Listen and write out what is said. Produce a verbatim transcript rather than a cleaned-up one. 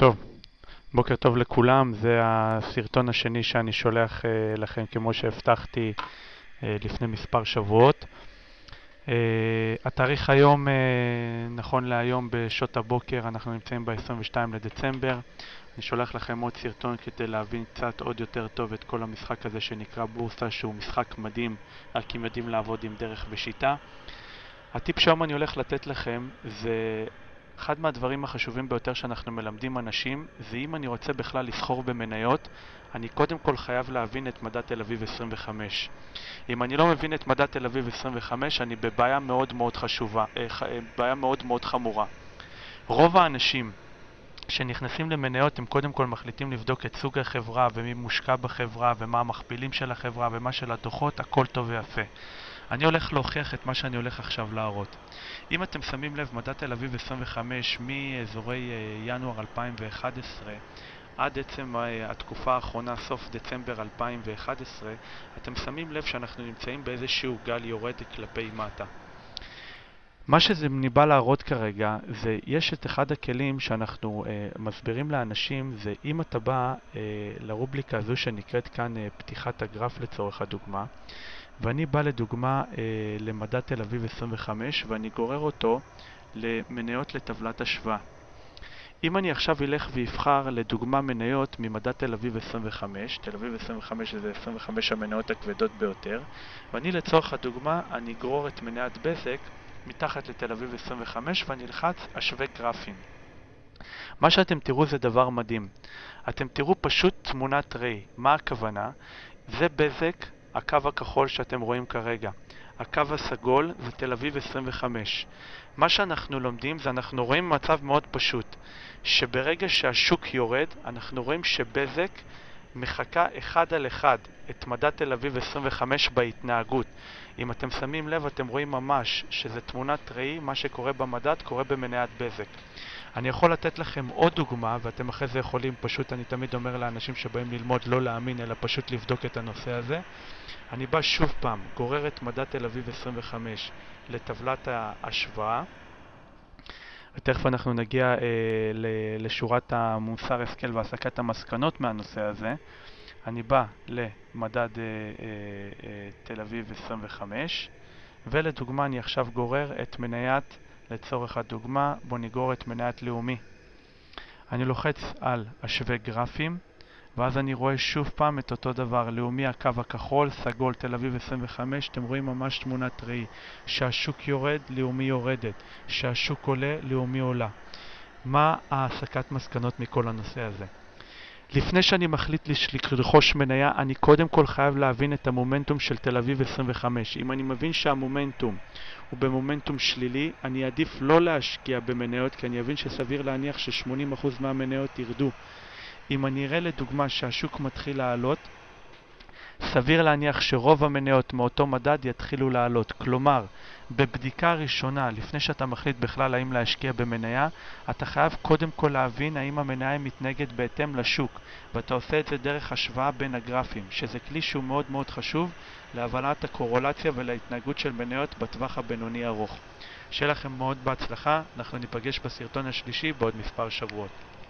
טוב, בוקר טוב לכולם. זה הסרטון השני שאני שולח אה, לכם כמו שהבטחתי אה, לפני מספר שבועות. אה, התאריך היום, אה, נכון להיום בשעות הבוקר, אנחנו נמצאים ב-עשרים ושניים לדצמבר. אני שולח לכם עוד סרטון כדי להבין קצת עוד יותר טוב את כל המשחק הזה שנקרא בורסה, שהוא משחק מדהים, רק אם יודעים לעבוד עם דרך ושיטה. הטיפ שהיום אני הולך לתת לכם זה אחד מהדברים החשובים ביותר שאנחנו מלמדים אנשים, זה אם אני רוצה בכלל לסחור במניות, אני קודם כל חייב להבין את מדד תל אביב עשרים וחמש. אם אני לא מבין את מדד תל אביב עשרים וחמש, אני בבעיה מאוד מאוד חשובה, אה, אה, בעיה מאוד מאוד חמורה. רוב האנשים שנכנסים למניות הם קודם כל מחליטים לבדוק את סוג החברה ומי מושקע בחברה ומה המכפילים של החברה ומה של הדוחות, הכל טוב ויפה. אני הולך להוכיח את מה שאני הולך עכשיו להראות. אם אתם שמים לב, מדד תל אביב עשרים וחמש מאזורי ינואר אלפיים ואחת עשרה עד עצם התקופה האחרונה, סוף דצמבר אלפיים ואחת עשרה, אתם שמים לב שאנחנו נמצאים באיזשהו גל יורד כלפי מטה. מה שזה בא להראות כרגע, זה יש את אחד הכלים שאנחנו אה, מסבירים לאנשים, זה אם אתה בא אה, לרובליקה הזו שנקראת כאן אה, פתיחת הגרף לצורך הדוגמה, ואני בא לדוגמה אה, למדד תל אביב עשרים וחמש ואני גורר אותו למניות לטבלת השוואה. אם אני עכשיו אלך ויבחר לדוגמה מניות ממדד תל אביב עשרים וחמש, תל אביב עשרים וחמש זה עשרים וחמש המניות הכבדות ביותר, ואני לצורך הדוגמה אני אגרור את מניית בזק מתחת לתל אביב עשרים וחמש ואני אלחץ השווה גרפים. מה שאתם תראו זה דבר מדהים. אתם תראו פשוט תמונת ראי. מה הכוונה? זה בזק, הקו הכחול שאתם רואים כרגע. הקו הסגול זה תל אביב עשרים וחמש. מה שאנחנו לומדים זה אנחנו רואים מצב מאוד פשוט, שברגע שהשוק יורד, אנחנו רואים שבזק מחכה אחד על אחד את מדד תל אביב עשרים וחמש בהתנהגות. אם אתם שמים לב, אתם רואים ממש שזה תמונת ראי, מה שקורה במדד קורה במניית בזק. אני יכול לתת לכם עוד דוגמה, ואתם אחרי זה יכולים פשוט, אני תמיד אומר לאנשים שבאים ללמוד לא להאמין, אלא פשוט לבדוק את הנושא הזה. אני בא שוב פעם, גורר את מדד תל אביב עשרים וחמש לטבלת ההשוואה, ותכף אנחנו נגיע אה, לשורת המוסר השכל והסקת המסקנות מהנושא הזה. אני בא למדד אה, אה, אה, תל אביב עשרים וחמש, ולדוגמה אני עכשיו גורר את מניית, לצורך הדוגמה, בוא נגרור את מניית לאומי. אני לוחץ על השווה גרפים, ואז אני רואה שוב פעם את אותו דבר, לאומי הקו הכחול, סגול תל אביב עשרים וחמש, אתם רואים ממש תמונת ראי, שהשוק יורד, לאומי יורדת, שהשוק עולה, לאומי עולה. מה ההסקת מסקנות מכל הנושא הזה? לפני שאני מחליט לרכוש מניה, אני קודם כל חייב להבין את המומנטום של תל אביב עשרים וחמש. אם אני מבין שהמומנטום הוא במומנטום שלילי, אני עדיף לא להשקיע במניות, כי אני אבין שסביר להניח ש-שמונים אחוז מהמניות ירדו. אם אני אראה לדוגמה שהשוק מתחיל לעלות, סביר להניח שרוב המניות מאותו מדד יתחילו לעלות. כלומר, בבדיקה ראשונה, לפני שאתה מחליט בכלל האם להשקיע במניה, אתה חייב קודם כל להבין האם המניה מתנהגת בהתאם לשוק, ואתה עושה את זה דרך השוואה בין הגרפים, שזה כלי שהוא מאוד מאוד חשוב להבנת הקורולציה ולהתנהגות של מניות בטווח הבינוני ארוך. שיהיה לכם מאוד בהצלחה, אנחנו ניפגש בסרטון השלישי בעוד מספר שבועות.